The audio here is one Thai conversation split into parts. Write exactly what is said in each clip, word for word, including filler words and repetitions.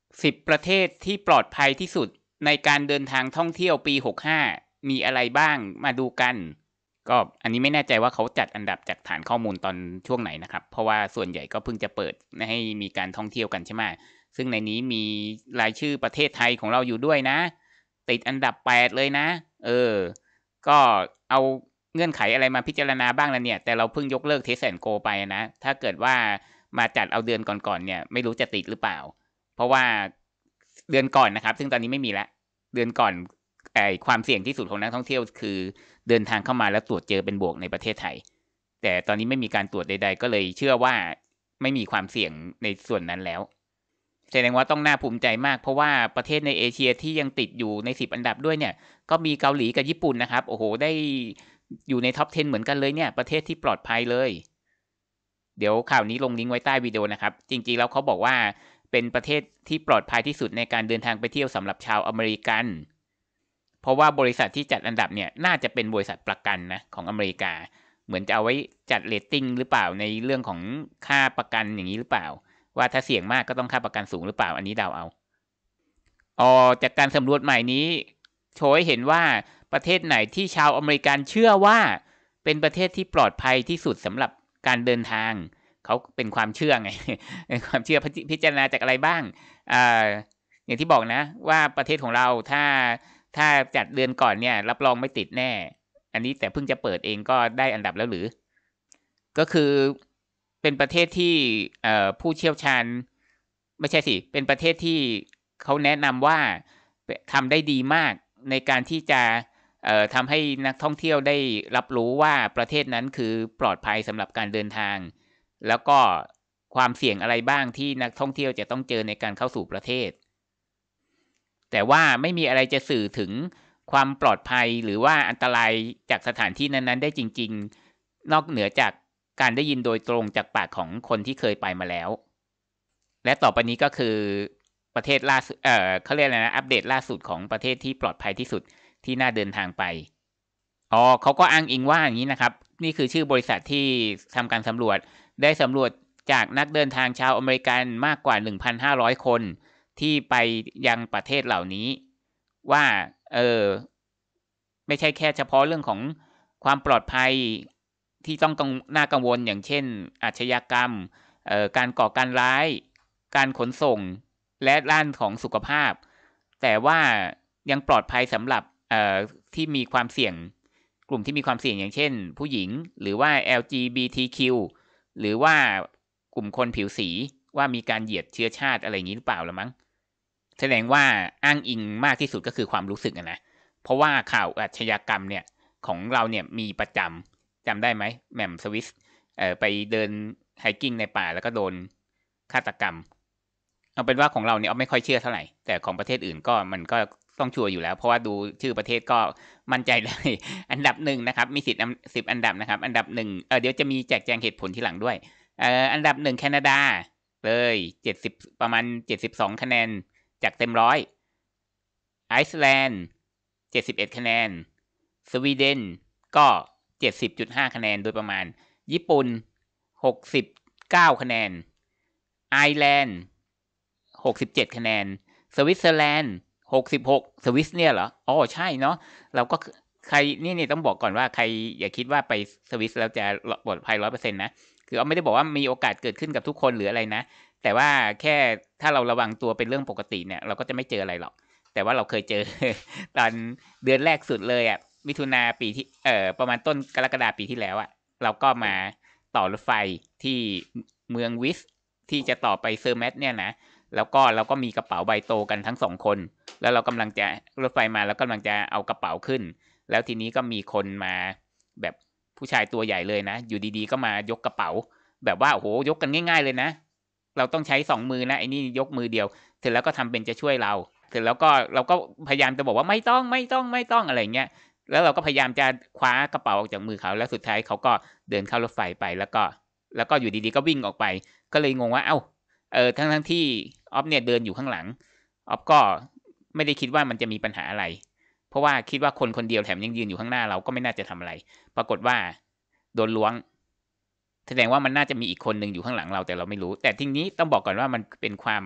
สิบประเทศที่ปลอดภัยที่สุดในการเดินทางท่องเที่ยวปีหกสิบห้ามีอะไรบ้างมาดูกันก็อันนี้ไม่แน่ใจว่าเขาจัดอันดับจากฐานข้อมูลตอนช่วงไหนนะครับเพราะว่าส่วนใหญ่ก็เพิ่งจะเปิดให้มีการท่องเที่ยวกันใช่ไหมซึ่งในนี้มีรายชื่อประเทศไทยของเราอยู่ด้วยนะติดอันดับแปดเลยนะเออก็เอาเงื่อนไขอะไรมาพิจารณาบ้างแล้วเนี่ยแต่เราเพิ่งยกเลิกเทสแอนด์โกไปนะถ้าเกิดว่ามาจัดเอาเดือนก่อนๆเนี่ยไม่รู้จะติดหรือเปล่าเพราะว่าเดือนก่อนนะครับซึ่งตอนนี้ไม่มีละเดือนก่อนไอ้ความเสี่ยงที่สุดของนักท่องเที่ยวคือเดินทางเข้ามาแล้วตรวจเจอเป็นบวกในประเทศไทยแต่ตอนนี้ไม่มีการตรวจใดๆก็เลยเชื่อว่าไม่มีความเสี่ยงในส่วนนั้นแล้วแสดงว่าต้องน่าภูมิใจมากเพราะว่าประเทศในเอเชียที่ยังติดอยู่ในสิบอันดับด้วยเนี่ยก็มีเกาหลีกับญี่ปุ่นนะครับโอ้โหได้อยู่ในท็อปสิบเหมือนกันเลยเนี่ยประเทศที่ปลอดภัยเลยเดี๋ยวข่าวนี้ลงลิงก์ไว้ใต้วิดีโอนะครับจริงๆแล้วเขาบอกว่าเป็นประเทศที่ปลอดภัยที่สุดในการเดินทางไปเที่ยวสำหรับชาวอเมริกันเพราะว่าบริษัทที่จัดอันดับเนี่ยน่าจะเป็นบริษัทประกันนะของอเมริกาเหมือนจะเอาไว้จัดเรตติ้งหรือเปล่าในเรื่องของค่าประกันอย่างนี้หรือเปล่าว่าถ้าเสี่ยงมากก็ต้องค่าประกันสูงหรือเปล่าอันนี้เดาเอาอ๋อจากการสำรวจใหม่นี้โชว์ให้เห็นว่าประเทศไหนที่ชาวอเมริกันเชื่อว่าเป็นประเทศที่ปลอดภัยที่สุดสำหรับการเดินทางเขาเป็นความเชื่อไง เป็นความเชื่อพิจารณาจากอะไรบ้างอ่าอย่างที่บอกนะว่าประเทศของเราถ้าถ้าจัดเดือนก่อนเนี่ยรับรองไม่ติดแน่อันนี้แต่เพิ่งจะเปิดเองก็ได้อันดับแล้วหรือก็คือเป็นประเทศที่ผู้เชี่ยวชาญไม่ใช่สิเป็นประเทศที่เขาแนะนำว่าทำได้ดีมากในการที่จะทำให้นักท่องเที่ยวได้รับรู้ว่าประเทศนั้นคือปลอดภัยสำหรับการเดินทางแล้วก็ความเสี่ยงอะไรบ้างที่นักท่องเที่ยวจะต้องเจอในการเข้าสู่ประเทศแต่ว่าไม่มีอะไรจะสื่อถึงความปลอดภัยหรือว่าอันตรายจากสถานที่นั้นๆได้จริงๆนอกเหนือจากการได้ยินโดยตรงจากปากของคนที่เคยไปมาแล้วและต่อไปนี้ก็คือประเทศล่าสุดเอ่อเขาเรียกอะไรนะอัปเดตล่าสุดของประเทศที่ปลอดภัยที่สุดที่น่าเดินทางไปอ๋อเขาก็อ้างอิงว่าอย่างนี้นะครับนี่คือชื่อบริษัทที่ทำการสำรวจได้สำรวจจากนักเดินทางชาวอเมริกันมากกว่า หนึ่งพันห้าร้อย คนที่ไปยังประเทศเหล่านี้ว่าเออไม่ใช่แค่เฉพาะเรื่องของความปลอดภัยที่ต้องน่ากังวลอย่างเช่นอาชญากรรมเอ่อการก่อการร้ายการขนส่งและด้านของสุขภาพแต่ว่ายังปลอดภัยสำหรับเอ่อที่มีความเสี่ยงกลุ่มที่มีความเสี่ยงอย่างเช่นผู้หญิงหรือว่า แอล จี บี ที คิว หรือว่ากลุ่มคนผิวสีว่ามีการเหยียดเชื้อชาติอะไรอย่างนี้หรือเปล่าละมั้งแสดงว่าอ้างอิงมากที่สุดก็คือความรู้สึกนะเพราะว่าข่าวอาชญากรรมเนี่ยของเราเนี่ยมีประจำจำได้ไหมแหม่มสวิสเอ่อไปเดินไฮกิ้งในป่าแล้วก็โดนฆาตกรรมเอาเป็นว่าของเราเนี่ยเอาไม่ค่อยเชื่อเท่าไหร่แต่ของประเทศอื่นก็มันก็ต้องชัวร์อยู่แล้วเพราะว่าดูชื่อประเทศก็มั่นใจเลย อันดับหนึ่งนะครับมีสิทธิ์สิบอันดับนะครับอันดับหนึ่งเออเดี๋ยวจะมีแจกแจงเหตุผลทีหลังด้วยเอ่ออันดับหนึ่งแคนาดาเลยเจ็ดสิบประมาณเจ็ดสิบสองคะแนนจากเต็มร้อยไอซ์แลนด์เจ็ดสิบเอ็ดคะแนนสวีเดนก็เจ็ดสิบจุดห้าคะแนนโดยประมาณญี่ปุ่นหกสิบเก้าคะแนนไอร์แลนด์หกสิบเจ็ดคะแนนสวิตเซอร์แลนด์หกสิบหกสวิสเนี่ยเหรออ๋อใช่เนาะเราก็ใครนี่นี่ต้องบอกก่อนว่าใครอย่าคิดว่าไปสวิสแล้วจะปลอดภัย ร้อยเปอร์เซ็นต์ นะคือเอาไม่ได้บอกว่ามีโอกาสเกิดขึ้นกับทุกคนหรืออะไรนะแต่ว่าแค่ถ้าเราระวังตัวเป็นเรื่องปกติเนี่ยเราก็จะไม่เจออะไรหรอกแต่ว่าเราเคยเจอ ตอนเดือนแรกสุดเลยอ่ะมิถุนาปีที่เอ่อประมาณต้นกรกฎาปีที่แล้วอ่ะเราก็มาต่อรถไฟที่เมืองวิสที่จะต่อไปเซอร์แมทเนี่ยนะแล้วก็เราก็มีกระเป๋าใบโตกันทั้งสองคนแล้วเรากำลังจะรถไฟมาแล้วกำลังจะเอากระเป๋าขึ้นแล้วทีนี้ก็มีคนมาแบบผู้ชายตัวใหญ่เลยนะอยู่ดีๆก็มายกกระเป๋าแบบว่าโอ้โหยกกันง่ายๆเลยนะเราต้องใช้สองมือนะไอ้นี่ยกมือเดียวเสร็จแล้วก็ทำเป็นจะช่วยเราเสร็จแล้วก็เราก็พยายามจะบอกว่าไม่ต้องไม่ต้องไม่ต้องอะไรเงี้ยแล้วเราก็พยายามจะคว้ากระเป๋าออกจากมือเขาแล้วสุดท้ายเขาก็เดินเข้ารถไฟไปแล้วก็แล้วก็อยู่ดีๆก็วิ่งออกไปก็เลยงงว่าเอ้าเออทั้งทั้งที่ออฟเนี่ยเดินอยู่ข้างหลังออฟก็ไม่ได้คิดว่ามันจะมีปัญหาอะไรเพราะว่าคิดว่าคนคนเดียวแถมยังยืนอยู่ข้างหน้าเราก็ไม่น่าจะทำอะไรปรากฏว่าโดนล้วงแสดงว่ามันน่าจะมีอีกคนหนึ่งอยู่ข้างหลังเราแต่เราไม่รู้แต่ทีนี้ต้องบอกก่อนว่ามันเป็นความ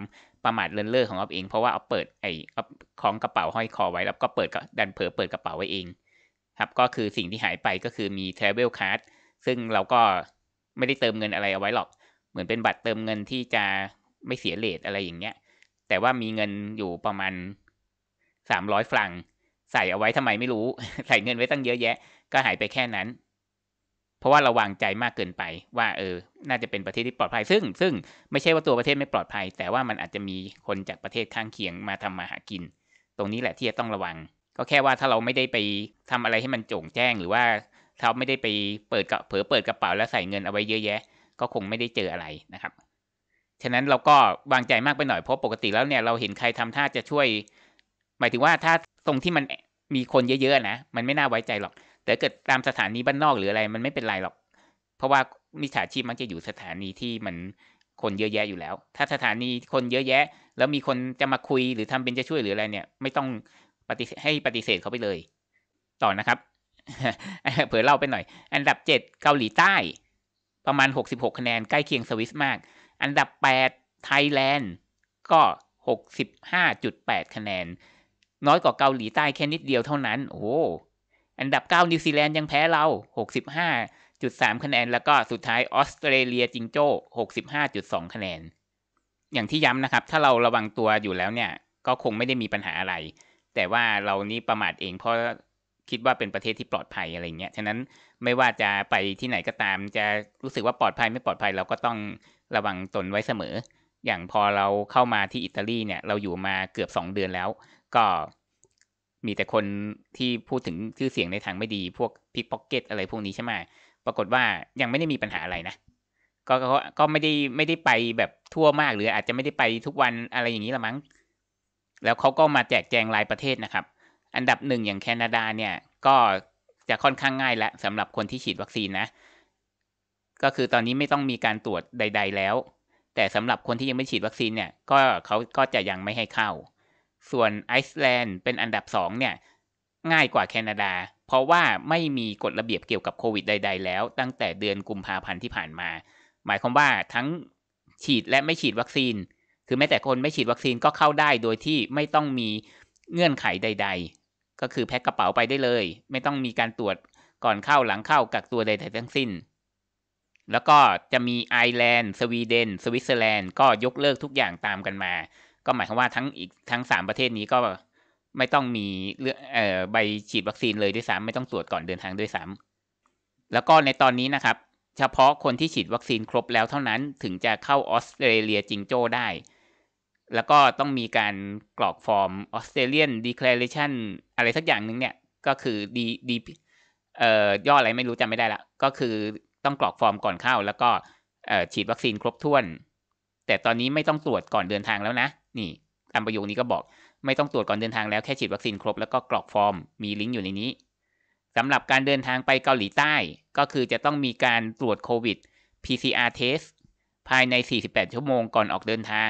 ประมาทเลินเล่อของอ๊อฟเองเพราะว่าอ๊อฟเปิดไอ้อ๊อฟคล้องกระเป๋าห้อยคอไว้แล้วก็เปิดก็ดันเผลอเปิดกระเป๋าไว้เองครับก็คือสิ่งที่หายไปก็คือมี Travel Card ซึ่งเราก็ไม่ได้เติมเงินอะไรเอาไว้หรอกเหมือนเป็นบัตรเติมเงินที่จะไม่เสียเรทอะไรอย่างเงี้ยแต่ว่ามีเงินอยู่ประมาณสามร้อยฟรังใส่เอาไว้ทำไมไม่รู้ ใส่เงินไว้ตั้งเยอะแยะก็หายไปแค่นั้นเพราะว่าเราวางใจมากเกินไปว่าเออน่าจะเป็นประเทศที่ปลอดภัยซึ่งซึ่งไม่ใช่ว่าตัวประเทศไม่ปลอดภัยแต่ว่ามันอาจจะมีคนจากประเทศข้างเคียงมาทำมาหากินตรงนี้แหละที่จะต้องระวังก็แค่ว่าถ้าเราไม่ได้ไปทำอะไรให้มันโจ่งแจ้งหรือว่าเราไม่ได้ไปเปิดกับเผลอเปิดกระเป๋าแล้วใส่เงินเอาไว้เยอะแยะก็คงไม่ได้เจออะไรนะครับฉะนั้นเราก็วางใจมากไปหน่อยเพราะปกติแล้วเนี่ยเราเห็นใครทำท่าจะช่วยหมายถึงว่าถ้าตรงที่มันมีคนเยอะๆนะมันไม่น่าไว้ใจหรอกแต่เกิดตามสถานีบ้านนอกหรืออะไรมันไม่เป็นไรหรอกเพราะว่ามิจฉาชีพมักจะอยู่สถานีที่มันคนเยอะแยะอยู่แล้วถ้าสถานีคนเยอะแยะแล้วมีคนจะมาคุยหรือทำเป็นจะช่วยหรืออะไรเนี่ยไม่ต้องปฏิเสธให้ปฏิเสธเขาไปเลยต่อนะครับ เผื่อเล่าไปหน่อยอันดับเจ็ดเกาหลีใต้ประมาณหกสิบหกคะแนนใกล้เคียงสวิสมากอันดับแปดไทยแลนด์ก็ หกสิบห้าจุดแปด คะแนนน้อยกว่าเกาหลีใต้แค่นิดเดียวเท่านั้นโอ้อันดับเก้านิวซีแลนด์ยังแพ้เรา หกสิบห้าจุดสาม คะแนนแล้วก็สุดท้ายออสเตรเลียจิงโจ้ หกสิบห้าจุดสอง คะแนนอย่างที่ย้ำนะครับถ้าเราระวังตัวอยู่แล้วเนี่ยก็คงไม่ได้มีปัญหาอะไรแต่ว่าเรานี่ประมาทเองเพราะคิดว่าเป็นประเทศที่ปลอดภัยอะไรเงี้ยฉะนั้นไม่ว่าจะไปที่ไหนก็ตามจะรู้สึกว่าปลอดภัยไม่ปลอดภัยเราก็ต้องระวังตนไว้เสมออย่างพอเราเข้ามาที่อิตาลีเนี่ยเราอยู่มาเกือบสองเดือนแล้วก็มีแต่คนที่พูดถึงชื่อเสียงในทางไม่ดีพวกพิกพ็อกเก็ตอะไรพวกนี้ใช่ไหมปรากฏว่ายังไม่ได้มีปัญหาอะไรนะก็ก็ก็ไม่ได้ไม่ได้ไปแบบทั่วมากหรืออาจจะไม่ได้ไปทุกวันอะไรอย่างนี้ละมั้งแล้วเขาก็มาแจกแจงรายประเทศนะครับอันดับหนึ่งอย่างแคนาดาเนี่ยก็จะค่อนข้างง่ายแล้วสำหรับคนที่ฉีดวัคซีนนะก็คือตอนนี้ไม่ต้องมีการตรวจใดๆแล้วแต่สำหรับคนที่ยังไม่ฉีดวัคซีนเนี่ยก็เขาก็จะยังไม่ให้เข้าส่วนไอซ์แลนด์เป็นอันดับสองเนี่ยง่ายกว่าแคนาดาเพราะว่าไม่มีกฎระเบียบเกี่ยวกับโควิดใดๆแล้วตั้งแต่เดือนกุมภาพันธ์ที่ผ่านมาหมายความว่าทั้งฉีดและไม่ฉีดวัคซีนคือแม้แต่คนไม่ฉีดวัคซีนก็เข้าได้โดยที่ไม่ต้องมีเงื่อนไขใดๆก็คือแพ็คกระเป๋าไปได้เลยไม่ต้องมีการตรวจก่อนเข้าหลังเข้ากักตัวใดๆทั้งสิ้นแล้วก็จะมีไอร์แลนด์สวีเดนสวิตเซอร์แลนด์ก็ยกเลิกทุกอย่างตามกันมาก็หมายความว่าทั้งอีกทั้งสามประเทศนี้ก็ไม่ต้องมีเอ่อใบฉีดวัคซีนเลยด้วยซ้ำไม่ต้องตรวจก่อนเดินทางด้วยซ้ำแล้วก็ในตอนนี้นะครับเฉพาะคนที่ฉีดวัคซีนครบแล้วเท่านั้นถึงจะเข้าออสเตรเลียจิงโจ้ได้แล้วก็ต้องมีการกรอกฟอร์ม Australian Declaration อะไรสักอย่างนึงเนี่ยก็คือดีดีเอ่อย่ออะไรไม่รู้จำไม่ได้ละก็คือต้องกรอกฟอร์มก่อนเข้าแล้วก็เอ่อฉีดวัคซีนครบถ้วนแต่ตอนนี้ไม่ต้องตรวจก่อนเดินทางแล้วนะนี่ตามประโยคนี้ก็บอกไม่ต้องตรวจก่อนเดินทางแล้วแค่ฉีดวัคซีนครบแล้วก็กรอกฟอร์มมีลิงก์อยู่ในนี้สำหรับการเดินทางไปเกาหลีใต้ก็คือจะต้องมีการตรวจโควิด พี ซี อาร์ test ภายในสี่สิบแปดชั่วโมงก่อนออกเดินทาง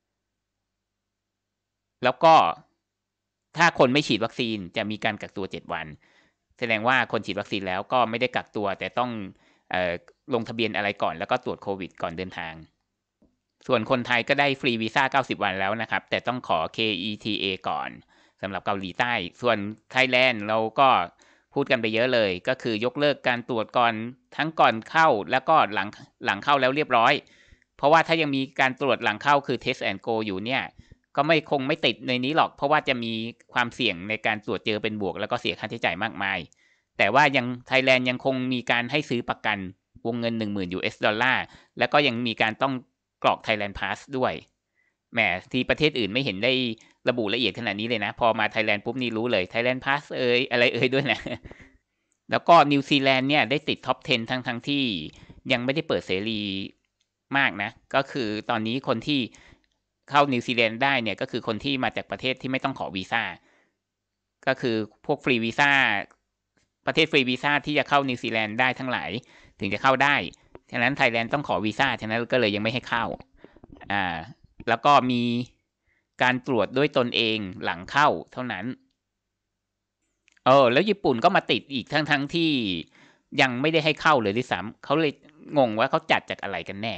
แล้วก็ถ้าคนไม่ฉีดวัคซีนจะมีการกักตัวเจ็ดวันแสดงว่าคนฉีดวัคซีนแล้วก็ไม่ได้กักตัวแต่ต้องเอ่อลงทะเบียนอะไรก่อนแล้วก็ตรวจโควิดก่อนเดินทางส่วนคนไทยก็ได้ฟรีวีซ่าเก้าสิบวันแล้วนะครับแต่ต้องขอ เค อี ที เอ ก่อนสำหรับเกาหลีใต้ส่วนไทยแลนด์เราก็พูดกันไปเยอะเลยก็คือยกเลิกการตรวจก่อนทั้งก่อนเข้าแล้วก็หลังหลังเข้าแล้วเรียบร้อยเพราะว่าถ้ายังมีการตรวจหลังเข้าคือ test and go อยู่เนี่ยก็ไม่คงไม่ติดในนี้หรอกเพราะว่าจะมีความเสี่ยงในการตรวจเจอเป็นบวกแล้วก็เสียค่าใช้จ่ายมากมายแต่ว่ายังไทยแลนด์ยังคงมีการให้ซื้อประกันวงเงิน หนึ่งหมื่น ยู เอส ดอลลาร์แล้วก็ยังมีการต้องกรอก Thailand Pass ด้วยแหมที่ประเทศอื่นไม่เห็นได้ระบุละเอียดขนาดนี้เลยนะพอมา Thailand ปุ๊บนี่รู้เลย Thailand Pass เอ่ยอะไรเอ่ยด้วยนะแล้วก็นิวซีแลนด์เนี่ยได้ติดท็อปสิบทั้งทั้งที่ยังไม่ได้เปิดเสรีมากนะก็คือตอนนี้คนที่เข้านิวซีแลนด์ได้เนี่ยก็คือคนที่มาจากประเทศที่ไม่ต้องขอวีซ่าก็คือพวกฟรีวีซ่าประเทศฟรีวีซ่าที่จะเข้านิวซีแลนด์ได้ทั้งหลายถึงจะเข้าได้ฉะนั้นไทยแลนด์ต้องขอวีซ่าฉะนั้นก็เลยยังไม่ให้เข้าอ่าแล้วก็มีการตรวจด้วยตนเองหลังเข้าเท่านั้นเออแล้วญี่ปุ่นก็มาติดอีกทั้งทั้งที่ยังไม่ได้ให้เข้าเลยด้วยซ้ำเขาเลยงงว่าเขาจัดจากอะไรกันแน่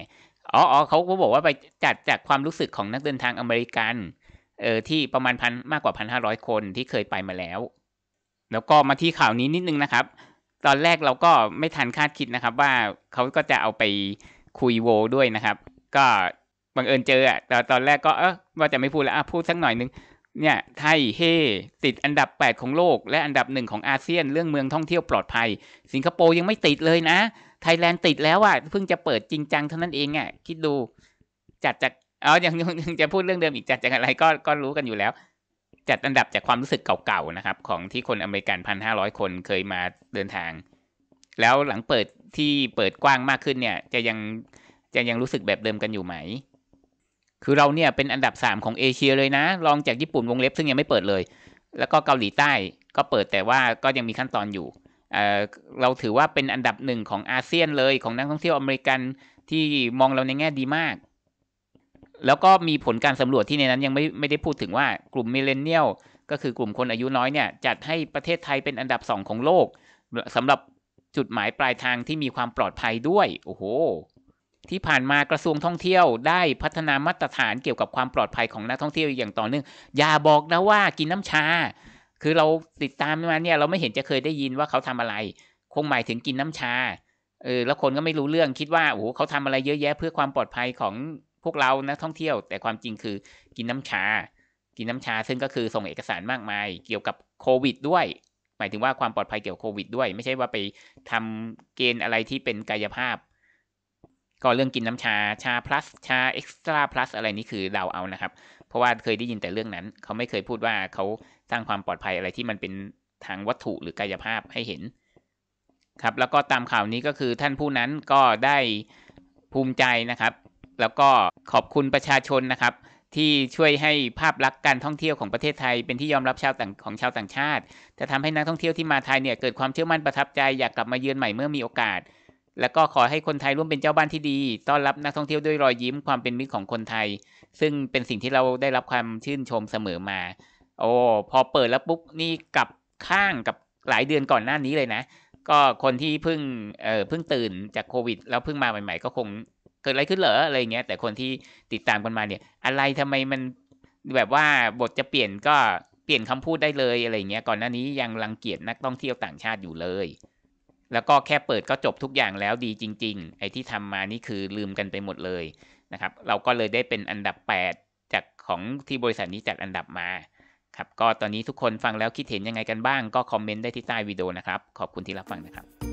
อ๋ออ๋อเขาก็บอกว่าไปจัดจากความรู้สึกของนักเดินทางอเมริกันเออที่ประมาณพันมากกว่าพันห้าร้อยคนที่เคยไปมาแล้วแล้วก็มาที่ข่าวนี้นิดนึงนะครับตอนแรกเราก็ไม่ทันคาดคิดนะครับว่าเขาก็จะเอาไปคุยโวด้วยนะครับก็บังเอิญเจออ่ะแต่ตอนแรกก็เออว่าจะไม่พูดแล้วอ่ะพูดสักหน่อยนึงเนี่ยไทยเฮติดอันดับแปดของโลกและอันดับหนึ่งของอาเซียนเรื่องเมืองท่องเที่ยวปลอดภัยสิงคโปร์ยังไม่ติดเลยนะไทยแลนด์ติดแล้วอ่ะเพิ่งจะเปิดจริงจังเท่านั้นเองอ่ะคิดดูจัดจากเอายังยังจะพูดเรื่องเดิมอีกจัดจากอะไรก็ก็รู้กันอยู่แล้วจัดอันดับจากความรู้สึกเก่าๆนะครับของที่คนอเมริกันพันห้าร้อยคนเคยมาเดินทางแล้วหลังเปิดที่เปิดกว้างมากขึ้นเนี่ยจะยังจะยังรู้สึกแบบเดิมกันอยู่ไหมคือเราเนี่ยเป็นอันดับสามของเอเชียเลยนะรองจากญี่ปุ่นวงเล็บซึ่งยังไม่เปิดเลยแล้วก็เกาหลีใต้ก็เปิดแต่ว่าก็ยังมีขั้นตอนอยู่เอ่อเราถือว่าเป็นอันดับหนึ่งของอาเซียนเลยของนักท่องเที่ยวอเมริกันที่มองเราในแง่ดีมากแล้วก็มีผลการสำรวจที่ในนั้นยังไม่ไม่ได้พูดถึงว่ากลุ่มมิเลเนียลก็คือกลุ่มคนอายุน้อยเนี่ยจัดให้ประเทศไทยเป็นอันดับสองของโลกสำหรับจุดหมายปลายทางที่มีความปลอดภัยด้วยโอ้โหที่ผ่านมากระทรวงท่องเที่ยวได้พัฒนามาตรฐานเกี่ยวกับความปลอดภัยของนักท่องเที่ยวอย่างต่อเนื่องอย่าบอกนะว่ากินน้ำชาคือเราติดตามมาเนี่ยเราไม่เห็นจะเคยได้ยินว่าเขาทำอะไรคงหมายถึงกินน้ำชาเออแล้วคนก็ไม่รู้เรื่องคิดว่าโอ้โหเขาทำอะไรเยอะแยะเพื่อความปลอดภัยของพวกเรานักท่องเที่ยวแต่ความจริงคือกินน้ำชากินน้ำชาซึ่งก็คือส่งเอกสารมากมายเกี่ยวกับโควิดด้วยหมายถึงว่าความปลอดภัยเกี่ยวกับโควิดด้วยไม่ใช่ว่าไปทำเกณฑ์อะไรที่เป็นกายภาพก็เรื่องกินน้ำชาชา plus ชา extra plus อะไรนี่คือเดาเอานะครับเพราะว่าเคยได้ยินแต่เรื่องนั้นเขาไม่เคยพูดว่าเขาสร้างความปลอดภัยอะไรที่มันเป็นทางวัตถุหรือกายภาพให้เห็นครับแล้วก็ตามข่าวนี้ก็คือท่านผู้นั้นก็ได้ภูมิใจนะครับแล้วก็ขอบคุณประชาชนนะครับที่ช่วยให้ภาพลักษณ์การท่องเที่ยวของประเทศไทยเป็นที่ยอมรับชาวต่างของชาวต่างชาติจะทำให้นักท่องเที่ยวที่มาไทยเนี่ยเกิดความเชื่อมั่นประทับใจอยากกลับมาเยือนใหม่เมื่อมีโอกาสแล้วก็ขอให้คนไทยร่วมเป็นเจ้าบ้านที่ดีต้อนรับนักท่องเที่ยวด้วยรอยยิ้มความเป็นมิตรของคนไทยซึ่งเป็นสิ่งที่เราได้รับความชื่นชมเสมอมาโอ้พอเปิดแล้วปุ๊บนี่กลับข้างกับหลายเดือนก่อนหน้านี้เลยนะก็คนที่เพิ่งเอ่อเพิ่งตื่นจากโควิดแล้วเพิ่งมาใหม่ๆก็คงเกิดอะไรขึ้นเหรออะไรเงี้ยแต่คนที่ติดตามกันมาเนี่ยอะไรทำไมมันแบบว่าบทจะเปลี่ยนก็เปลี่ยนคำพูดได้เลยอะไรเงี้ยก่อนหน้านี้ยังรังเกียจนักท่องเที่ยวต่างชาติอยู่เลยแล้วก็แค่เปิดก็จบทุกอย่างแล้วดีจริงๆไอ้ที่ทำมานี่คือลืมกันไปหมดเลยนะครับเราก็เลยได้เป็นอันดับแปดจากของที่บริษัทนี้จัดอันดับมาครับก็ตอนนี้ทุกคนฟังแล้วคิดเห็นยังไงกันบ้างก็คอมเมนต์ได้ที่ใต้วิดีโอนะครับขอบคุณที่รับฟังนะครับ